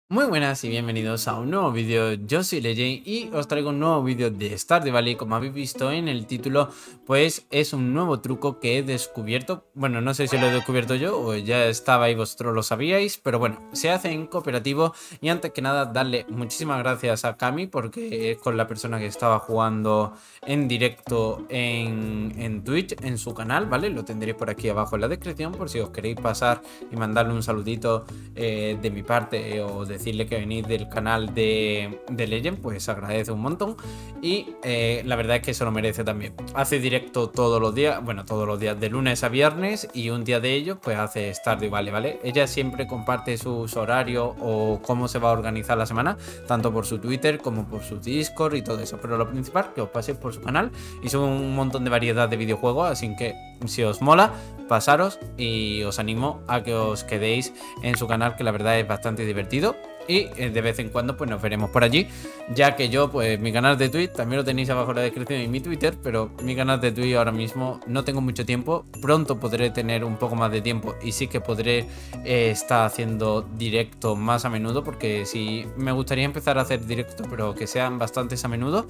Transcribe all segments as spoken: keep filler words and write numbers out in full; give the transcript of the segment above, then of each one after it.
Muy buenas y bienvenidos a un nuevo vídeo. Yo soy Legend y os traigo un nuevo vídeo de Stardew Valley. Como habéis visto en el título, pues es un nuevo truco que he descubierto. Bueno, no sé si lo he descubierto yo o ya estaba y vosotros lo sabíais, pero bueno, se hace en cooperativo. Y antes que nada, darle muchísimas gracias a Cami porque es con la persona que estaba jugando en directo en, en Twitch, en su canal, ¿vale? Lo tendréis por aquí abajo en la descripción por si os queréis pasar y mandarle un saludito eh, de mi parte eh, o decirle que venís del canal de, de Legend, pues agradece un montón. Y eh, la verdad es que se lo merece también. Hace directo todos los días, bueno, todos los días de lunes a viernes, y un día de ellos pues hace Stardew Valley, ¿vale? Ella siempre comparte sus horarios o cómo se va a organizar la semana, tanto por su Twitter como por su Discord y todo eso. Pero lo principal, que os paséis por su canal, y son un montón de variedad de videojuegos, así que si os mola, pasaros y os animo a que os quedéis en su canal, que la verdad es bastante divertido. Y de vez en cuando pues nos veremos por allí, ya que yo pues mi canal de Twitch también lo tenéis abajo en la descripción y mi Twitter, pero mi canal de Twitch ahora mismo no tengo mucho tiempo. Pronto podré tener un poco más de tiempo y sí que podré eh, estar haciendo directo más a menudo, porque sí me gustaría empezar a hacer directo, pero que sean bastantes a menudo,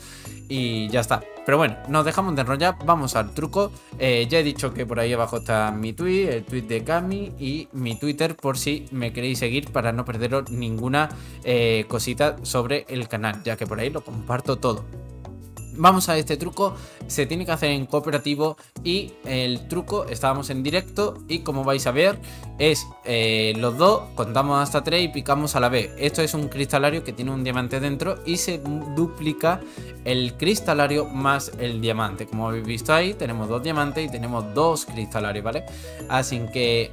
y ya está. Pero bueno, nos dejamos de enrollar, vamos al truco. Eh, ya he dicho que por ahí abajo está mi tweet, el tweet de Cami y mi Twitter, por si me queréis seguir para no perderos ninguna eh, cosita sobre el canal, ya que por ahí lo comparto todo. Vamos a este truco, se tiene que hacer en cooperativo y el truco, estábamos en directo y como vais a ver es eh, los dos contamos hasta tres y picamos a la vez. Esto es un cristalario que tiene un diamante dentro y se duplica el cristalario más el diamante. Como habéis visto ahí, tenemos dos diamantes y tenemos dos cristalarios, ¿vale? Así que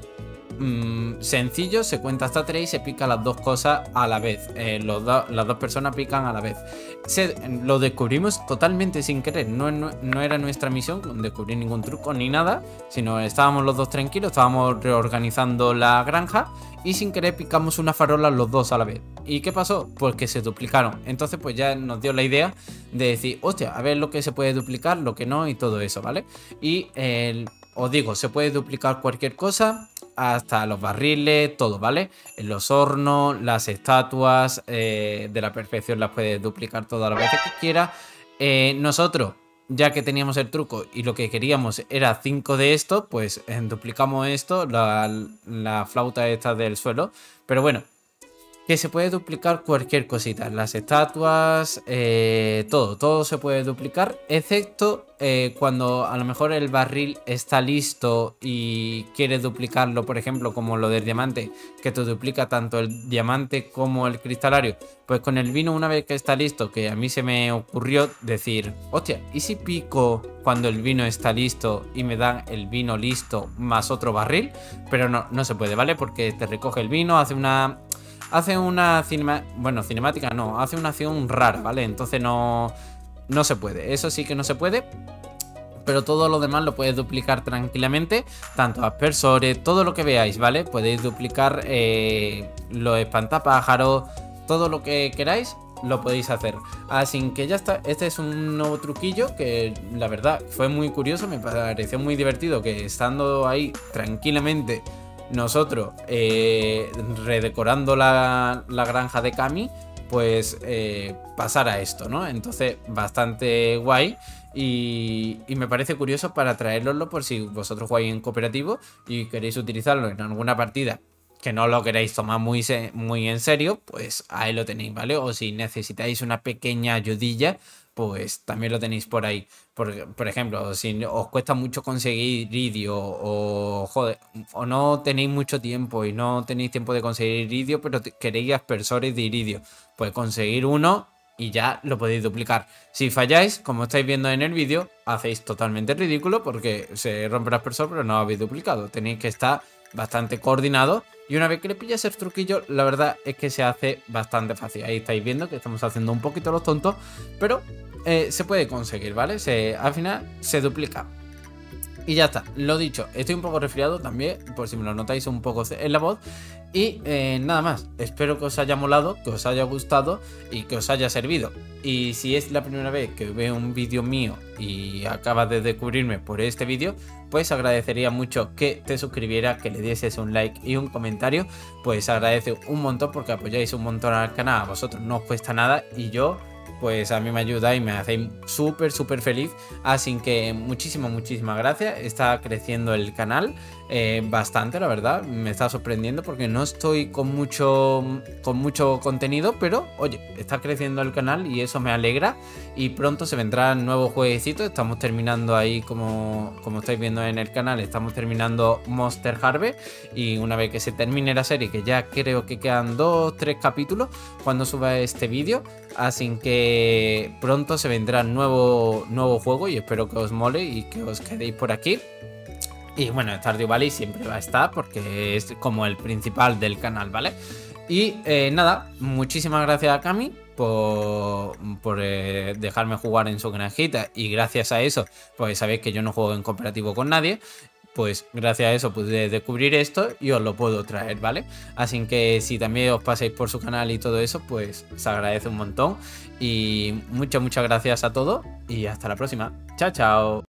Mm, sencillo, se cuenta hasta tres y se pica las dos cosas a la vez. Eh, los do las dos personas pican a la vez. Se, lo descubrimos totalmente sin querer. No, no, no era nuestra misión descubrir ningún truco ni nada, sino estábamos los dos tranquilos, estábamos reorganizando la granja y sin querer picamos una farola los dos a la vez. ¿Y qué pasó? Pues que se duplicaron. Entonces pues ya nos dio la idea de decir, hostia, a ver lo que se puede duplicar, lo que no y todo eso, ¿vale? Y eh, os digo, se puede duplicar cualquier cosa, hasta los barriles, todo, ¿vale? En los hornos, las estatuas eh, de la perfección las puedes duplicar todas las veces que quieras. Eh, nosotros, ya que teníamos el truco y lo que queríamos era cinco de estos, pues eh, duplicamos esto, la, la flauta esta del suelo. Pero bueno, que se puede duplicar cualquier cosita, las estatuas, eh, todo, todo se puede duplicar, excepto eh, cuando a lo mejor el barril está listo y quieres duplicarlo, por ejemplo, como lo del diamante, que te duplica tanto el diamante como el cristalario. Pues con el vino, una vez que está listo, que a mí se me ocurrió decir, hostia, ¿y si pico cuando el vino está listo y me dan el vino listo más otro barril? Pero no, no se puede, ¿vale? Porque te recoge el vino, hace una... Hace una cinema, bueno, cinemática no, hace una acción rara, ¿vale? Entonces no, no se puede, eso sí que no se puede. Pero todo lo demás lo puedes duplicar tranquilamente, tanto aspersores, todo lo que veáis, ¿vale? Podéis duplicar eh, los espantapájaros, todo lo que queráis lo podéis hacer. Así que ya está, este es un nuevo truquillo que la verdad fue muy curioso, me pareció muy divertido que estando ahí tranquilamente nosotros eh, redecorando la, la granja de Cami, pues eh, pasar a esto, ¿no? Entonces bastante guay y, y me parece curioso para traeroslo por si vosotros jugáis en cooperativo y queréis utilizarlo en alguna partida que no lo queréis tomar muy, muy en serio, pues ahí lo tenéis, ¿vale? O si necesitáis una pequeña ayudilla, pues también lo tenéis por ahí. Por, por ejemplo, si os cuesta mucho conseguir iridio o, joder, o no tenéis mucho tiempo y no tenéis tiempo de conseguir iridio, pero queréis aspersores de iridio, pues conseguir uno y ya lo podéis duplicar. Si falláis, como estáis viendo en el vídeo, hacéis totalmente ridículo porque se rompe el aspersor pero no lo habéis duplicado. Tenéis que estar bastante coordinado y una vez que le pillas el truquillo, la verdad es que se hace bastante fácil. Ahí estáis viendo que estamos haciendo un poquito los tontos, pero eh, se puede conseguir, ¿vale? Se, al final se duplica. Y ya está, lo dicho, estoy un poco resfriado también, por si me lo notáis un poco en la voz. Y eh, nada más, espero que os haya molado, que os haya gustado y que os haya servido. Y si es la primera vez que veo un vídeo mío y acabas de descubrirme por este vídeo, pues agradecería mucho que te suscribieras, que le dieses un like y un comentario. Pues agradece un montón porque apoyáis un montón al canal, a vosotros no os cuesta nada y yo... pues a mí me ayuda y me hacéis súper súper feliz, así que muchísimas muchísimas gracias. Está creciendo el canal eh, bastante, la verdad, me está sorprendiendo porque no estoy con mucho con mucho contenido, pero oye, está creciendo el canal y eso me alegra. Y pronto se vendrán nuevos jueguecitos. Estamos terminando ahí, como, como estáis viendo en el canal, estamos terminando Monster Harvest, y una vez que se termine la serie, que ya creo que quedan dos tres capítulos cuando suba este vídeo, así que pronto se vendrá nuevo, nuevo juego y espero que os mole y que os quedéis por aquí. Y bueno, Stardew Valley siempre va a estar porque es como el principal del canal, ¿vale? Y eh, nada, muchísimas gracias a Cami por, por eh, dejarme jugar en su granjita, y gracias a eso, pues sabéis que yo no juego en cooperativo con nadie. Pues gracias a eso pude descubrir esto y os lo puedo traer, ¿vale? Así que si también os pasáis por su canal y todo eso, pues se agradece un montón. Y muchas, muchas gracias a todos y hasta la próxima. Chao, chao.